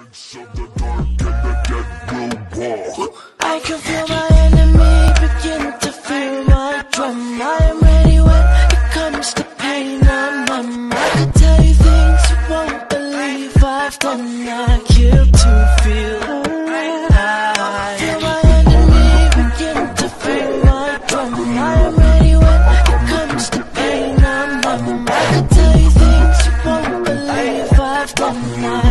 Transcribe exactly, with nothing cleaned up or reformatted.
I can feel my enemy begin to feel my drum. I am ready when it comes to pain. I'm numb. I can tell you things you won't believe I've done. I kill to feel alright. I feel my enemy begin to feel my drum. I am ready when it comes to pain. I'm numb. I can tell you things you won't believe I've done.